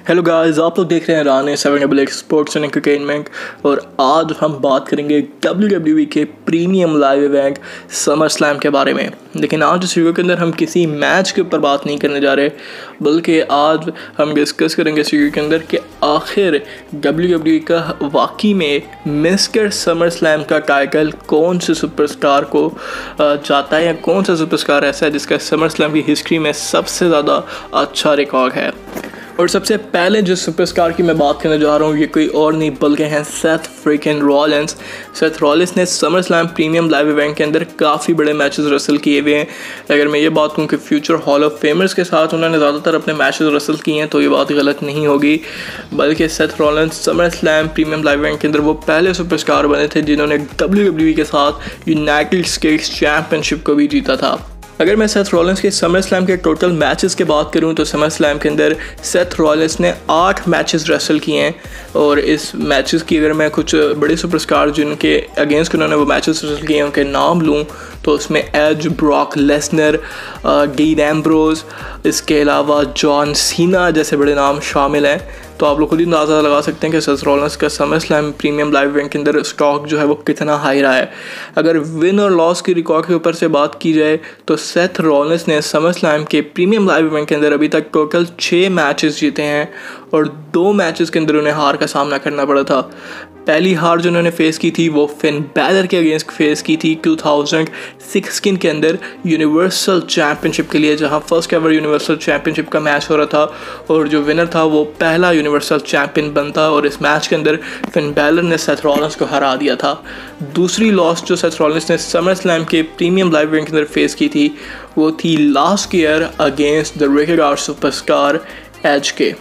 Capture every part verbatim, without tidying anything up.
Hello guys, आप लोग देख रहे हैं Rane seven double eight sports and entertainment. और आज हम बात करेंगे डब्ल्यू डब्ल्यू ई के premium live event summer slam के बारे में। लेकिन आज इस वीडियो के अंदर हम किसी मैच के ऊपर बात नहीं करने जा रहे, बल्कि आज हम डिस्कस करेंगे इस वीडियो के अंदर कि आखिर डब्ल्यू डब्ल्यू ई का वाकई में मिस्टर समर स्लैम का टाइटल कौन से सुपरस्टार को जाता है, या कौन सा सुपरस्टार ऐसा है जिसका समर स्लैम की हिस्ट्री में सबसे ज़्यादा अच्छा रिकॉर्ड है। और सबसे पहले जिस सुपरस्टार की मैं बात करने जा रहा हूँ ये कोई और नहीं बल्कि हैं Seth freaking Rollins. Seth Rollins ने SummerSlam premium live event के अंदर काफ़ी बड़े मैचेस रसल किए हुए हैं। अगर मैं ये बात कहूँ कि फ्यूचर हॉल ऑफ फेमर्स के साथ उन्होंने ज़्यादातर अपने मैचेस रसल किए हैं तो ये बात गलत नहीं होगी, बल्कि Seth Rollins SummerSlam premium live event के अंदर वो पहले सुपरस्टार बने थे जिन्होंने डब्ल्यू डब्ल्यू ई के साथ यूनाइटेड स्टेट्स चैम्पियनशिप को भी जीता था। अगर मैं सेथ रॉलिंस के समर स्लैम के टोटल मैचेस की बात करूं तो समर स्लैम के अंदर सेथ रॉलिंस ने आठ मैचेस रेसल किए हैं। और इस मैचेस की अगर मैं कुछ बड़े सुपरस्टार जिनके अगेंस्ट उन्होंने वो मैचेस रेसल किए हैं उनके नाम लूँ तो उसमें Edge, Brock Lesnar, Dean Ambrose, इसके अलावा जॉन सीना जैसे बड़े नाम शामिल हैं। तो आप लोग खुद ही अंदाज़ा लगा सकते हैं कि सेथ रॉलिंस का SummerSlam premium live event के अंदर स्टॉक जो है वो कितना हाई रहा है। अगर विन और लॉस की रिकॉर्ड के ऊपर से बात की जाए तो सेथ रॉलिंस ने समर स्लैम के प्रीमियम लाइव इवेंट के अंदर अभी तक टोटल छः मैचेस जीते हैं और दो मैचेस के अंदर उन्हें हार का सामना करना पड़ा था। पहली हार जो उन्होंने फेस की थी वो फिन बैलर के अगेंस्ट फेस की थी दो हज़ार सोलह के अंदर यूनिवर्सल चैम्पियनशिप के लिए, जहां फर्स्ट एवर यूनिवर्सल चैम्पियनशिप का मैच हो रहा था और जो विनर था वो पहला यूनिवर्सल चैम्पियन बनता। और इस मैच के अंदर फिन बैलर ने सेथ रॉलिंस को हरा दिया था। दूसरी लॉस जो सेथ रॉलिंस ने समर स्लैम के प्रीमियम लाइव इवेंट के अंदर फेस की थी वो थी last year against the regular superstar Edge के।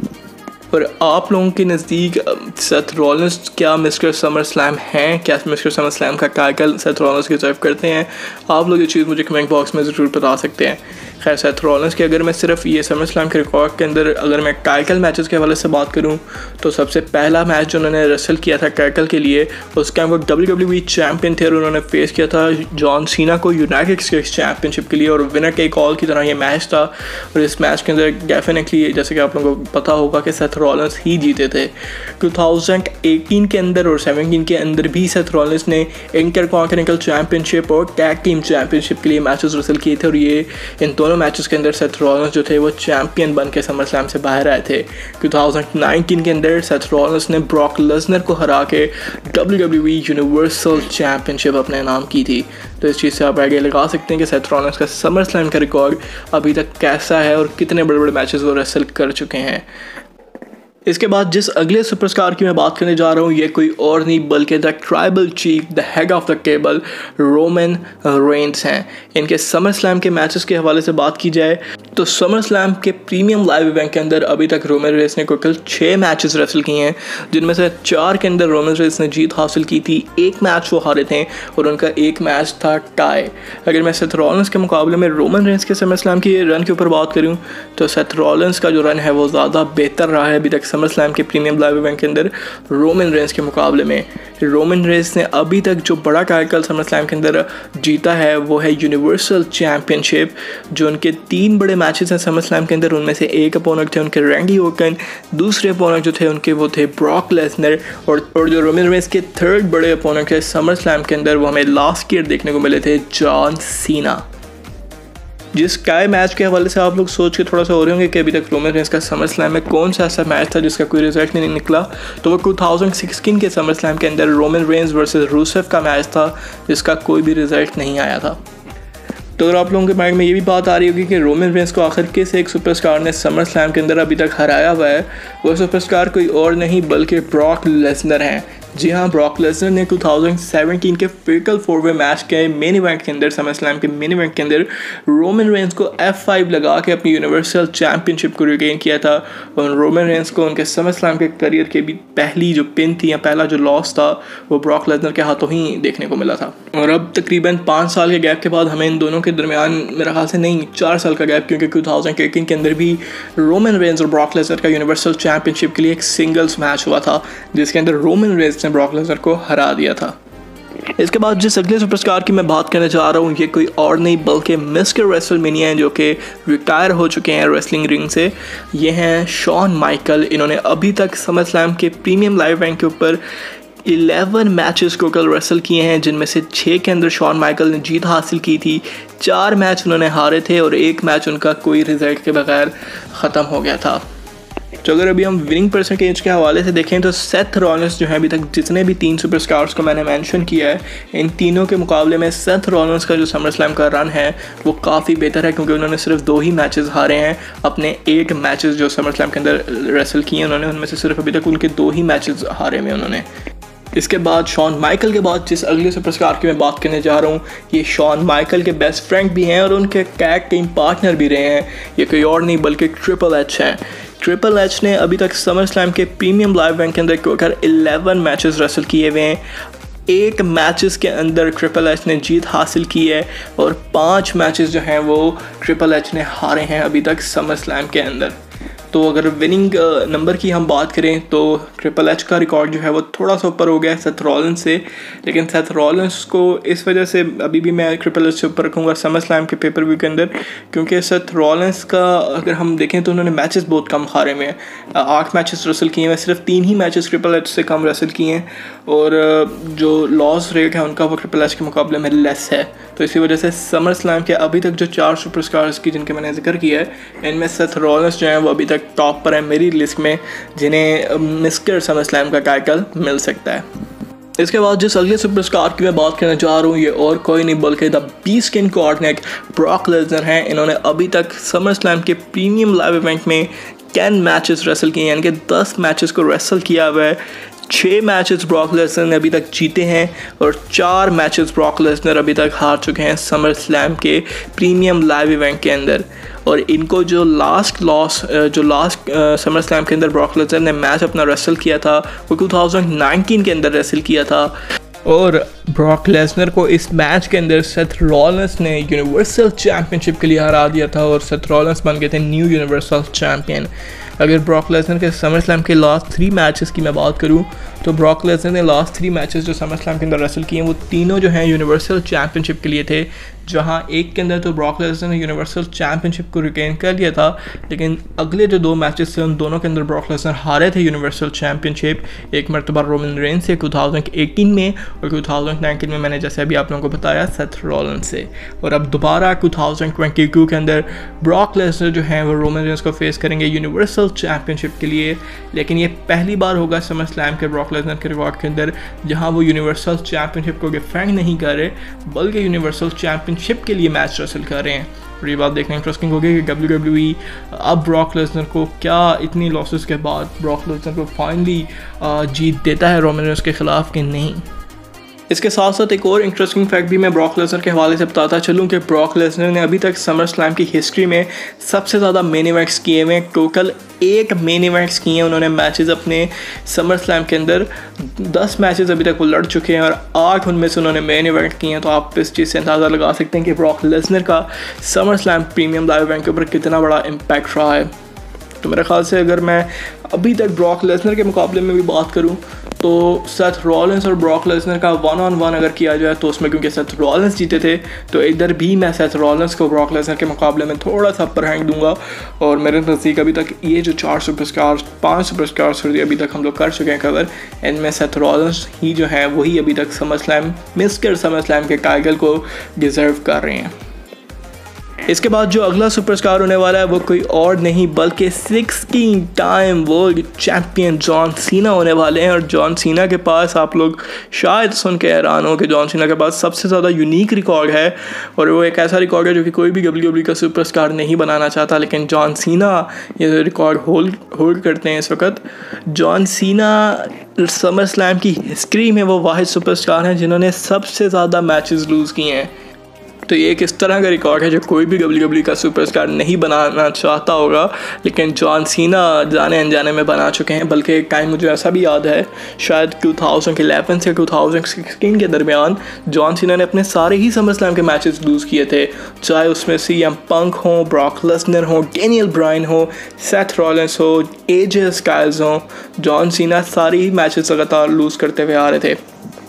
और आप लोगों के नज़दीक सेथ रॉलिंस क्या मिस्टर समर स्लैम हैं? क्या मिस्टर समर स्लैम का टाइटल सेथ रॉलिंस डिजर्व करते हैं? आप लोग ये चीज़ मुझे कमेंट बॉक्स में ज़रूर बता सकते हैं। खैर, सेथ रॉलिंस की अगर मैं सिर्फ ये समर स्लैम के रिकॉर्ड के अंदर अगर मैं टाइटल मैचेस के हवाले से बात करूं तो सबसे पहला मैच जो उन्होंने रेसल किया था टाइटल के लिए उस टाइम वो डब्ल्यू डब्ल्यू ई चैम्पियन थे और उन्होंने फेस किया था जॉन सीना को यूनाइटेड स्टेट्स चैम्पियनशिप के लिए। और विनर टेक ऑल की तरह ये मैच था और इस मैच के अंदर डेफिनेटली जैसे कि आप लोगों को पता होगा कि सेथ रॉलिंस ही जीते थे। दो हज़ार अठारह के अंदर और सत्रह के अंदर भी सेथ रॉलिंस ने इंटरकॉन्टिनेंटल चैम्पियनशिप और टैग टीम चैम्पियनशिप के लिए मैचेस रेसल किए थे और ये इन दोनों मैचेस के अंदर सेथ रॉलिंस जो थे वो चैंपियन बन के समर स्लैम से बाहर आए थे। दो हज़ार उन्नीस के अंदर सेथ रॉलिंस ने ब्रॉक लेसनर को हरा के W W E universal championship अपने नाम की थी। तो इस चीज़ से आप आइडिया लगा सकते हैं कि सेथ रॉलिंस का समर स्लैम का रिकॉर्ड अभी तक कैसा है और कितने बड़े बड़े मैचेस वो रेसल कर चुके हैं। इसके बाद जिस अगले सुपरस्टार की मैं बात करने जा रहा हूँ ये कोई और नहीं बल्कि the tribal chief, the head of the table Roman Reigns हैं। इनके समर स्लैम के मैचेस के हवाले से बात की जाए तो समर स्लैम के प्रीमियम लाइव इवेंट के अंदर अभी तक रोमन रेंस ने टोटल छः मैचेस रेसल किए हैं, जिनमें से चार के अंदर रोमन रेंस ने जीत हासिल की थी, एक मैच वो हारे थे और उनका एक मैच था टाई। अगर मैं सेथ रॉलिंस के मुकाबले में रोमन रेंस के समर स्लैम की रन के ऊपर बात करूँ तो सेथ रॉलिंस का जो रन है वो ज़्यादा बेहतर रहा है अभी तक समर स्लैम के प्रीमियम लाइव इवेंट के अंदर रोमन रेंस के मुकाबले में। रोमन रेंस ने अभी तक जो बड़ा टाइटल समर स्लैम के अंदर जीता है वो है यूनिवर्सल चैम्पियनशिप। जो उनके तीन बड़े मैचेस हैं समर स्लैम के अंदर उनमें से एक अपोनेंट थे उनके रैंडी ओर्टन, दूसरे अपोनेंट जो थे उनके वो थे ब्रॉक लेसनर और, और जो रोमन रेंस के थर्ड बड़े अपोनेंट थे समर स्लैम के अंदर वो हमें लास्ट ईयर देखने को मिले थे जॉन सीना। जिस काय मैच के हवाले से आप लोग सोच के थोड़ा सा हो रहे होंगे कि अभी तक रोमन रेंस का समर स्लैम में कौन सा ऐसा मैच था जिसका कोई रिजल्ट नहीं निकला, तो वो दो हज़ार सोलह के समर स्लैम के अंदर रोमन रेंस वर्सेस रूसेफ का मैच था जिसका कोई भी रिजल्ट नहीं आया था। तो अगर आप लोगों के माइंड में ये भी बात आ रही होगी कि रोमन रेंस को आखिर किस एक सुपरस्टार ने समर स्लैम के अंदर अभी तक हराया हुआ है, वो सुपरस्टार कोई और नहीं बल्कि ब्रॉक लेसनर हैं। जी हाँ, ब्रॉक लेसनर ने दो हज़ार सत्रह के फेटल फोर वे मैच के मेन इवेंट के अंदर समर स्लैम के मेन इवेंट के अंदर रोमन रेंस को एफ फाइव लगा के अपनी यूनिवर्सल चैम्पियनशिप को रिटेन किया था और रोमन रेंस को उनके समर स्लैम के करियर के भी पहली जो पिन थी या पहला जो लॉस था वो ब्रॉक लेसनर के हाथों ही देखने को मिला था। और अब तकरीबन पाँच साल के गैप के बाद हमें इन दोनों के दरमियान मेरा ख्याल से नहीं चार साल का गैप, क्योंकि दो हज़ार अठारह के अंदर भी रोमन रेंस और ब्रॉक लेसनर का यूनिवर्सल चैम्पियनशिप के लिए एक सिंगल्स मैच हुआ था जिसके अंदर रोमन रेंस ने ब्रॉक लेसनर को हरा दिया था। इसके बाद जिस अगले सुपरस्टार की मैं बात करने जा रहा हूँ, ये कोई और नहीं बल्कि मिस्टर रेसलमेनिया हैं, जो कि रिटायर हो चुके हैं रेसलिंग रिंग से। ये हैं शॉन माइकल। इन्होंने अभी तक समर स्लैम के प्रीमियम लाइव इवेंट के ऊपर इलेवन मैचेस टोटल रेसल किए हैं, जिनमें से छः के अंदर शॉन माइकल ने जीत हासिल की थी। चार मैच उन्होंने हारे थे और एक मैच उनका कोई रिजल्ट के बगैर ख़त्म हो गया था। तो अगर अभी हम विनिंग परसेंटेज के हवाले से देखें तो सेथ रॉलिंस जो है अभी तक जितने भी तीन सुपरस्टार्स को मैंने मेंशन किया है, इन तीनों के मुकाबले में सेथ रॉलिंस का जो समर स्लैम का रन है वो काफ़ी बेहतर है, क्योंकि उन्होंने सिर्फ दो ही मैचेस हारे हैं। अपने एट मैचेस जो समर स्लैम के अंदर रेसल किए उन्होंने, उनमें से सिर्फ अभी तक उनके दो ही मैचेस हारे में उन्होंने। इसके बाद शॉन माइकल के बाद जिस अगले सुपरस्टार की मैं बात करने जा रहा हूँ, ये शॉन माइकल के बेस्ट फ्रेंड भी हैं और उनके टैग टीम पार्टनर भी रहे हैं। ये कोई और नहीं बल्कि ट्रिपल एच हैं। ट्रिपल एच ने अभी तक समर स्लैम के प्रीमियम लाइव इवेंट के अंदर टोटल इलेवन मैचेस रेसल किए हुए हैं। एट मैचेस के अंदर ट्रिपल एच ने जीत हासिल की है और पाँच मैचेस जो हैं वो ट्रिपल एच ने हारे हैं अभी तक समर स्लैम के अंदर। तो अगर विनिंग नंबर की हम बात करें तो ट्रिपल एच का रिकॉर्ड जो है वो थोड़ा सा ऊपर हो गया है सेथ रॉलिंस से, लेकिन सेथ रॉलिंस को इस वजह से अभी भी मैं ट्रिपल एच से ऊपर रखूँगा समर स्लैम के पेपर व्यू के अंदर, क्योंकि सेथ रॉलिंस का अगर हम देखें तो उन्होंने मैचेस बहुत कम हारे में, आठ मैचेस रेसल किए हैं, सिर्फ तीन ही मैचेस ट्रिपल एच से कम रेसल किए हैं और जो लॉस रेट है उनका वो ट्रिपल एच के मुकाबले में लेस है। तो इसी वजह से समर स्लैम के अभी तक जो चार सुपरस्टार्स की जिनके मैंने जिक्र किया है, इनमें सेथ रॉलिंस जो है वो अभी तक टॉप पर है मेरी लिस्ट में, जिन्हें मिस्टर समर स्लैम का टाइटल मिल सकता है। इसके बाद जिस अगले सुपरस्टार की मैं बात करने जा रहा हूँ, ये और कोई नहीं बल्कि the beast king coordinate Brock Lesnar हैं। इन्होंने अभी तक समर स्लैम के प्रीमियम लाइव इवेंट में टेन मैचेस रेसल किए हैं, यानी कि दस मैचेस को रेसल किया हुआ है। छः मैचेस ब्रॉक लेसनर ने अभी तक जीते हैं और चार मैचेस ब्रॉक लेसनर अभी तक हार चुके हैं समर स्लैम के प्रीमियम लाइव इवेंट के अंदर। और इनको जो लास्ट लॉस जो लास्ट समर स्लैम के अंदर ब्रॉक लेसनर ने मैच अपना रेसल किया था वो टू थाउजेंड नाइनटीन के अंदर रेसल किया था और ब्रॉक लेसनर को इस मैच के अंदर सेथ रॉलिंस ने यूनिवर्सल चैम्पियनशिप के लिए हरा दिया था और सेथ रॉलिंस बन गए थे न्यू यूनिवर्सल चैम्पियन। अगर ब्रॉक लेसनर के समर स्लैम के लास्ट थ्री मैचेस की मैं बात करूं तो ब्रॉक लेसनर ने लास्ट थ्री मैचेस जो समर स्लैम के अंदर रेसल किए हैं वो तीनों जो हैं यूनिवर्सल चैम्पियनशिप के लिए थे, जहां एक के अंदर तो ब्रॉक लेसनर ने यूनिवर्सल चैम्पियनशिप को रिटेन कर लिया था, लेकिन अगले जो दो मैचेस थे उन दोनों के अंदर ब्रॉक लेसनर हारे थे यूनिवर्सल चैम्पियनशिप। एक मरतबा रोमन रेंस से टू थाउजेंड एटीन में और टू थाउजेंड नाइनटीन में मैंने जैसे अभी आप लोगों को बताया सेथ रॉलिंस से, और अब दोबारा टू थाउजेंड ट्वेंटी टू के अंदर ब्रॉक लेसनर जो है वो रोमन रेंस को फेस करेंगे यूनिवर्सल चैम्पियनशिप के लिए। लेकिन ये पहली बार होगा समर स्लैम के ब्रॉक लेसनर के रिकॉर्ड के अंदर जहां वो यूनिवर्सल चैम्पियनशिप को डिफेंड नहीं कर रहे बल्कि यूनिवर्सल चैम्पियनशिप के लिए मैच रेसल कर रहे हैं। और ये बात देखना इंटरेस्टिंग होगी कि डब्ल्यू डब्ल्यू ई अब ब्रॉक लेसनर को क्या इतनी लॉसेस के बाद ब्रॉक लेसनर को फाइनली जीत देता है रोमन रेंस के खिलाफ कि नहीं। इसके साथ साथ एक और इंटरेस्टिंग फैक्ट भी मैं ब्रॉक लेसनर के हवाले से बताता चलूँ कि ब्रॉक लेसनर ने अभी तक समर स्लैम की हिस्ट्री में सबसे ज़्यादा मेन इवेंट्स किए हुए हैं। टोटल एट मेन इवेंट्स किए हैं उन्होंने मैचेस अपने समर स्लैम के अंदर। दस मैचेस अभी तक वो लड़ चुके हैं और आठ उनमें से उन्होंने मेन इवेंट किए हैं। तो आप इस चीज़ से अंदाज़ा लगा सकते हैं कि ब्रॉक लेसनर का SummerSlam premium live event के ऊपर कितना बड़ा इम्पैक्ट रहा है। तो मेरे ख्याल से अगर मैं अभी तक ब्रॉक लेसनर के मुकाबले में भी बात करूं तो सेथ रॉलिंस और ब्रॉक लेसनर का वन ऑन वन अगर किया जाए तो उसमें क्योंकि सेथ रॉलिंस जीते थे तो इधर भी मैं सेथ रॉलिंस को ब्रॉक लेसनर के मुकाबले में थोड़ा सा अपर हैंड दूंगा। और मेरे नज़दीक अभी तक ये जो चार सुपरस्टार्स पांच सुपरस्टार्स अभी तक हम लोग कर चुके हैं कवर, इनमें सेथ रॉलिंस ही जो है वही अभी तक SummerSlam Mister summer slam के टाइटल को डिज़र्व कर रहे हैं। इसके बाद जो अगला सुपरस्टार होने वाला है वो कोई और नहीं बल्कि sixteen time world champion John Cena होने वाले हैं। और जॉन सीना के पास आप लोग शायद सुन के हैरान हो कि जॉन सीना के पास सबसे ज़्यादा यूनिक रिकॉर्ड है और वो एक ऐसा रिकॉर्ड है जो कि कोई भी डब्ल्यू डब्ल्यू का सुपरस्टार नहीं बनाना चाहता, लेकिन जॉन सीना ये रिकॉर्ड होल्ड होल्ड करते हैं इस वक्त। जॉन सीना समर स्लैम की हिस्ट्री में वो वाहिद सुपरस्टार हैं जिन्होंने सबसे ज़्यादा मैचेस लूज़ किए हैं। तो ये एक इस तरह का रिकॉर्ड है जो कोई भी डब्ल्यू डब्ल्यू का सुपरस्टार नहीं बनाना चाहता होगा, लेकिन जॉन सीना जाने अनजाने में बना चुके हैं। बल्कि एक टाइम मुझे ऐसा भी याद है शायद टू थाउजेंड इलेवन से टू थाउजेंड सिक्सटीन के दरमियान जॉन सीना ने अपने सारे ही समर स्लैम के मैचेस लूज़ किए थे, चाहे उसमें सी एम पंक हो, ब्रॉक लेसनर हो, डैनियल ब्रायन हो, सेथ रॉलिंस हो, एजे स्टाइल्स हो। जॉन सीना सारे ही मैचेस लगातार लूज़ करते हुए आ रहे थे।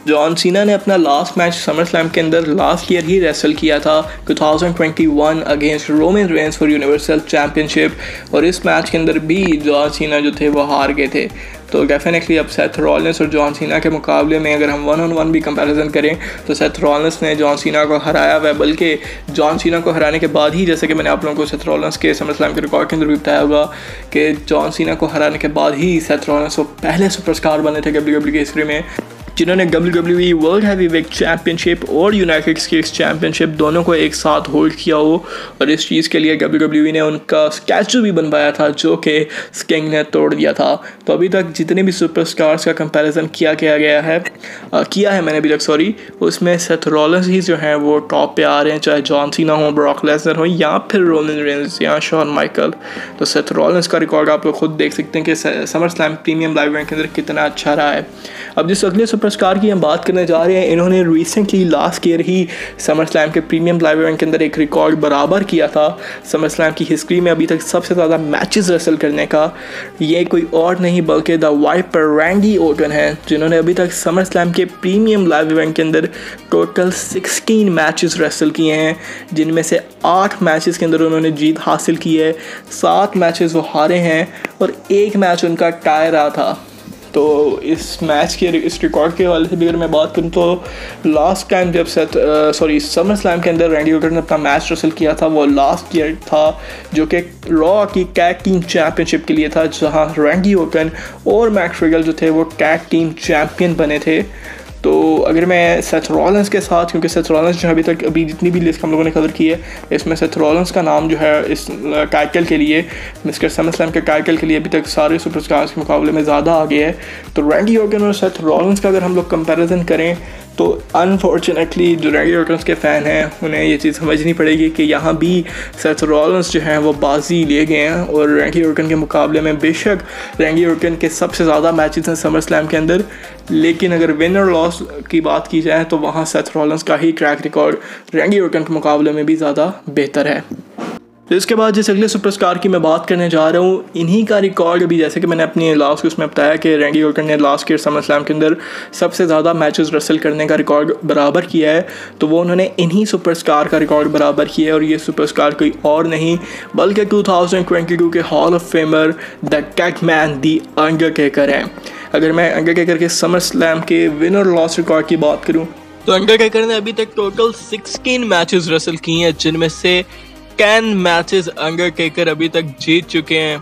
जॉन सीना ने अपना लास्ट मैच समर स्लैम के अंदर लास्ट ईयर ही रेसल किया था two thousand twenty one against Roman Reigns for universal championship, और इस मैच के अंदर भी जॉन सीना जो थे वो हार गए थे। तो डेफिनेटली अब सेथ रॉलिंस और जॉन सीना के मुकाबले में अगर हम वन ऑन वन भी कंपैरिजन करें तो सेथ रॉलिंस ने जॉन सीना को हराया हुआ है, बल्कि जॉन सीना को हराने के बाद ही, जैसे कि मैंने आप लोगों को सेथ रॉलिंस के समर स्लैम के रिकॉर्ड के अंदर भी बताया होगा कि जॉन सीना को हराने के बाद ही सेथ रॉलिंस वो पहले सुपरस्टार बने थे डब्ल्यू डब्ल्यू की हिस्ट्री में जिन्होंने W W E world heavyweight championship और यूनाइटेड स्टेट्स चैम्पियनशिप दोनों को एक साथ होल्ड किया हो। और इस चीज़ के लिए डब्ल्यू डब्ल्यू ई ने उनका स्टैचू भी बनवाया था जो कि स्टिंग ने तोड़ दिया था। तो अभी तक जितने भी सुपरस्टार्स का कंपैरिजन किया किया गया है आ, किया है मैंने अभी तक सॉरी उसमें सेथ रॉलिंस ही जो हैं वो टॉप पे आ रहे हैं, चाहे जॉन सीना हो, ब्रॉक लेसनर हो या फिर रोमन रेंस या शॉन माइकल। तो सेथ रॉलिंस का रिकॉर्ड आप लोग खुद देख सकते हैं कि SummerSlam premium live event के अंदर कितना अच्छा रहा है। अब जिस अगले सुपरस्टार की हम बात करने जा रहे हैं, इन्होंने रिसेंटली लास्ट ईयर ही समर स्लैम के प्रीमियम लाइव इवेंट के अंदर एक रिकॉर्ड बराबर किया था समर स्लैम की हिस्ट्री में अभी तक सबसे ज़्यादा मैचेस रेसल करने का। ये कोई और नहीं बल्कि द वाइपर रैंडी ओर्टन है, जिन्होंने अभी तक समर स्लैम के प्रीमियम लाइव इवेंट के अंदर टोटल सोलह मैचेस रेसल किए हैं, जिनमें से आठ मैचेस के अंदर उन्होंने जीत हासिल की है, सात मैचेस वो हारे हैं और एक मैच उनका टाई रहा था। तो इस मैच के इस रिकॉर्ड के हवाले से भी अगर मैं बात करूँ तो लास्ट टाइम जब सेथ सॉरी समर स्लैम के अंदर रैंडी ऑर्टन ने अपना मैच रेसल किया था वो लास्ट ईयर था, जो कि रॉ की टैग टीम चैम्पियनशिप के लिए था, जहां रैंडी ऑर्टन और मैट रिगल जो थे वो टैग टीम चैम्पियन बने थे। तो अगर मैं सेथ रॉलिंस के साथ, क्योंकि सेथ रॉलिंस जो अभी तक अभी जितनी भी लिस्ट हम लोगों ने कवर की है इसमें सेथ रॉलिंस का नाम जो है इस टाइटल के लिए, मिस्टर समर स्लैम के टाइटल के लिए अभी तक सारे सुपरस्टार्स के मुकाबले में ज़्यादा आ गया है। तो रैंडी ऑर्टन और सेथ रॉलिंस का अगर हम लोग कंपैरिजन करें तो अनफॉर्चुनेटली जो रैंडी ऑर्टन के फ़ैन हैं उन्हें ये चीज़ समझनी पड़ेगी कि यहाँ भी सेथ रॉलिंस जो हैं वो बाजी ले गए हैं, और रैंडी ऑर्टन के मुकाबले में बेशक रैंडी ऑर्टन के सबसे ज़्यादा मैचेस हैं समर स्लैम के अंदर, लेकिन अगर विन और लॉस की बात की जाए तो वहाँ सेथ रॉलिंस का ही ट्रैक रिकॉर्ड रैंडी ऑर्टन के मुकाबले में भी ज़्यादा बेहतर है। तो इसके बाद जिस अगले सुपरस्टार की मैं बात करने जा रहा हूँ, इन्हीं का रिकॉर्ड अभी जैसे कि मैंने अपनी लास्ट उसमें बताया कि रैंडी ऑर्टन ने लास्ट ईयर समर स्लैम के अंदर सबसे ज़्यादा मैचेस रेसल करने का रिकॉर्ड बराबर किया है, तो वो उन्होंने इन्हीं सुपरस्टार का रिकॉर्ड बराबर किया है। और ये सुपरस्टार कोई और नहीं बल्कि टू थाउजेंड ट्वेंटी टू के Hall of Famer the Deadman the Undertaker हैं। अगर मैं अंडरटेकर के समर स्लैम के विन और लॉस रिकॉर्ड की बात करूँ तो अंडरटेकर ने अभी तक टोटल सिक्सटीन मैचेस रेसल किए हैं, जिनमें से टेन मैचेस अंडरटेकर अभी तक जीत चुके हैं।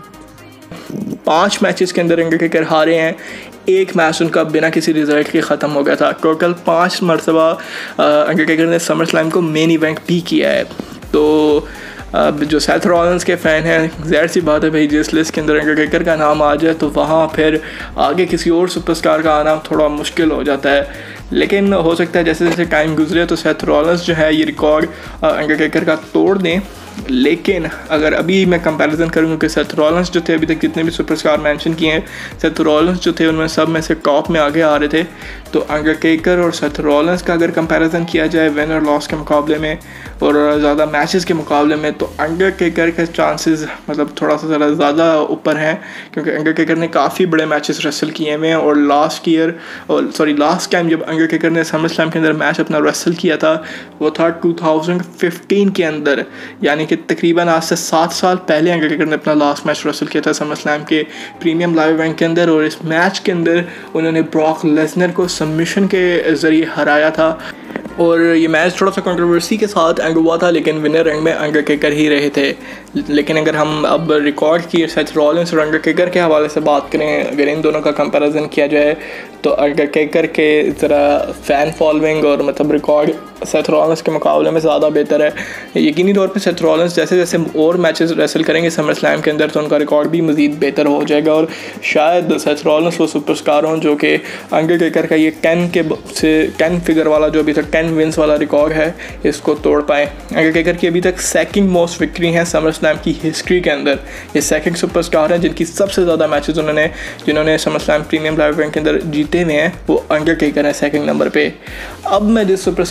पांच मैचेस के अंदर अंडरटेकर हारे हैं, एक मैच उनका बिना किसी रिजल्ट के ख़त्म हो गया था। टोटल पाँच मरतबा अंडरटेकर ने समर स्लैम को मेन इवेंट भी किया है। तो अब जो सेथ रॉलिंस के फ़ैन हैं, ज़ाहिर सी बात है भाई, जिस लिस्ट के अंदर अंडरटेकर का नाम आ जाए तो वहाँ फिर आगे किसी और सुपरस्टार का आना थोड़ा मुश्किल हो जाता है। लेकिन हो सकता है जैसे जैसे टाइम गुजरे तो सेथ रॉलिंस जो है ये रिकॉर्ड अंडरटेकर का तोड़ दें। लेकिन अगर अभी मैं कंपैरिजन करूँ कि सेथ रॉलिंस जो थे अभी तक जितने भी सुपरस्टार मेंशन किए हैं, सेथ रॉलिंस जो थे उनमें सब में से टॉप में आगे आ रहे थे। तो अंडरटेकर और सेथ रॉलिंस का अगर कंपैरिजन किया जाए विन और लॉस के मुकाबले में और ज़्यादा मैचेस के मुकाबले में, तो अंडरटेकर के चांसेस मतलब थोड़ा सा ज़रा ज़्यादा ऊपर हैं, क्योंकि अंडरटेकर ने काफ़ी बड़े मैचेस रेसल किए हुए हैं। और लास्ट ईयर और सॉरी लास्ट टाइम जब अंडरटेकर ने समर स्लैम के अंदर मैच अपना रेसल किया था वो था टू थाउजेंड फिफ्टीन के अंदर, यानी कि तकरीबन आज से सात साल पहले अंडरटेकर ने अपना लास्ट मैच रेसल किया था समर स्लैम के प्रीमियम लाइव इवेंट के अंदर। और इस मैच के अंदर उन्होंने ब्रॉक लेसनर को सबमिशन के ज़रिए हराया था, और ये मैच थोड़ा सा कंट्रोवर्सी के साथ एंड हुआ था, लेकिन विनर रैंक में अंडरटेकर ही रहे थे। लेकिन अगर हम अब रिकॉर्ड की सेथ रॉलिंस और अंडरटेकर के हवाले से बात करें, अगर इन दोनों का कंपैरिजन किया जाए तो अंडरटेकर के ज़रा फ़ैन फॉलोइंग और मतलब रिकॉर्ड सेथ रॉलिंस के मुकाबले में ज़्यादा बेहतर है। यकीनी तौर पे सेथ रॉलिंस जैसे जैसे और मैचेस रेसल करेंगे समर स्लैम के अंदर तो उनका रिकॉर्ड भी मज़ीद बेहतर हो जाएगा, और शायद सेथ रॉलिंस वो सुपरस्टार हों जो कि अंडरटेकर का ये टेन के से टेन फिगर वाला जो अभी तक टेन विंस वाला रिकॉर्ड है इसको तोड़ पाए। अंडरटेकर की अभी तक सेकंड मोस्ट विक्ट्री हैं समर स्लैम की हिस्ट्री के अंदर। ये सेकंड सुपरस्टार हैं जिनकी सबसे ज़्यादा मैचेस उन्होंने जिन्होंने SummerSlam premium live event के अंदर जीते हुए हैं, वो अंडरटेकर है सेकंड नंबर पे। अब मैं जिस सुपरस्टार की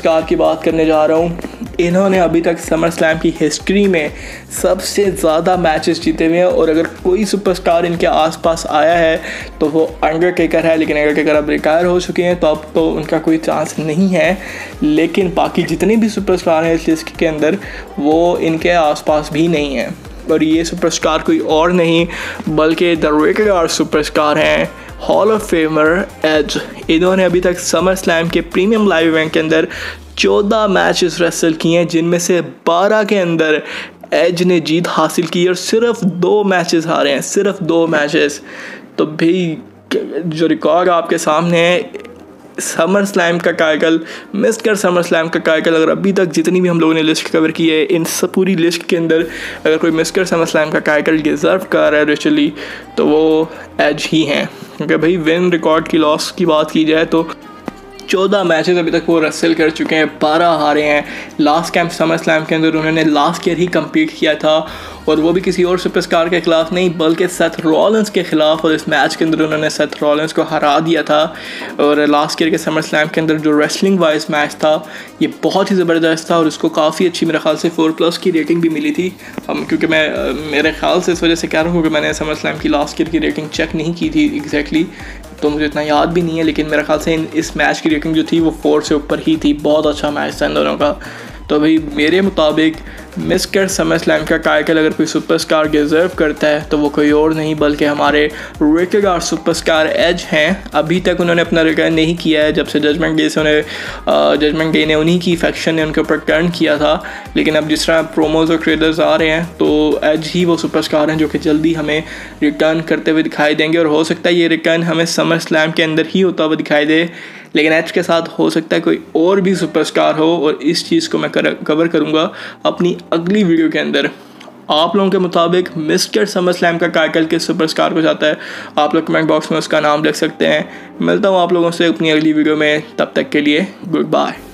बात करने जा रहा हूँ। इन्होंने अभी तक समर स्लैम की हिस्ट्री में सबसे ज़्यादा मैचेस जीते हुए हैं और अगर कोई सुपरस्टार इनके आसपास आया है तो वो अंडरटेकर है, लेकिन अंडरटेकर अब रिटायर हो चुके हैं तो अब तो उनका कोई चांस नहीं है। लेकिन बाकी जितने भी सुपरस्टार हैं इस लिस्ट के अंदर वो इनके आसपास भी नहीं हैं और ये सुपरस्टार कोई और नहीं बल्कि द रेगुलर सुपरस्टार हैं, हॉल ऑफ फेमर एज। इन्होंने अभी तक समर स्लैम के प्रीमियम लाइव इवेंट के अंदर चौदह मैचेस रेसल किए हैं, जिनमें से बारह के अंदर एज ने जीत हासिल की और सिर्फ दो मैचेस हारे हैं, सिर्फ दो मैचेस। तो भाई जो रिकॉर्ड आपके सामने है, समर स्लैम का टाइटल, मिस्टर समर स्लैम का टाइटल, अगर अभी तक जितनी भी हम लोगों ने लिस्ट कवर की है इन सब पूरी लिस्ट के अंदर अगर कोई मिस्टर समर स्लैम का टाइटल डिज़र्व कर रहा है रिचुअली तो वो एज ही हैं। क्योंकि भाई विन रिकॉर्ड की लॉस की बात की जाए तो चौदह मैचेस अभी तक वो रेसल कर चुके हैं, बारह हारे हैं। लास्ट कैंप समर स्लैम के अंदर उन्होंने लास्ट ईयर ही कम्पीट किया था और वो भी किसी और सुपरस्टार के ख़िलाफ़ नहीं बल्कि सेथ रॉलिंस के ख़िलाफ़, और इस मैच के अंदर उन्होंने सेथ रॉलिंस को हरा दिया था। और लास्ट ईयर के समर स्लैम के अंदर जो रेसलिंग वाइज मैच था ये बहुत ही ज़बरदस्त था और उसको काफ़ी अच्छी मेरे ख्याल से फोर प्लस की रेटिंग भी मिली थी। हम क्योंकि मैं मेरे ख्याल से इस वजह से कह रहा हूँ कि मैंने समर स्लैम की लास्ट ईयर की रेटिंग चेक नहीं की थी एग्जैक्टली, तो मुझे इतना याद भी नहीं है, लेकिन मेरे ख्याल से इस मैच की रेटिंग जो थी वो फोर से ऊपर ही थी। बहुत अच्छा मैच था इन दोनों का। तो भाई मेरे मुताबिक मिस्टर समर स्लैम का टाइटल अगर कोई सुपरस्टार डिज़र्व करता है तो वो कोई और नहीं बल्कि हमारे रेगुलर सुपरस्टार एज हैं। अभी तक उन्होंने अपना रिटर्न नहीं किया है, जब से जजमेंट डे से उन्हें जजमेंट डे ने उन्हीं की फैक्शन ने उनके ऊपर टर्न किया था। लेकिन अब जिस तरह प्रोमोज और ट्रेलर्स आ रहे हैं तो एज ही वो सुपरस्टार हैं जो कि जल्दी हमें रिटर्न करते हुए दिखाई देंगे और हो सकता है ये रिटर्न हमें समर स्लैम के अंदर ही होता हुआ दिखाई दे। लेकिन एज के साथ हो सकता है कोई और भी सुपरस्टार हो और इस चीज़ को मैं कर, कवर करूँगा अपनी अगली वीडियो के अंदर। आप लोगों के मुताबिक मिस्टर समर स्लैम का टाइटल किस सुपरस्टार को जाता है, आप लोग कमेंट बॉक्स में उसका नाम लिख सकते हैं। मिलता हूँ आप लोगों से अपनी अगली वीडियो में, तब तक के लिए गुड बाय।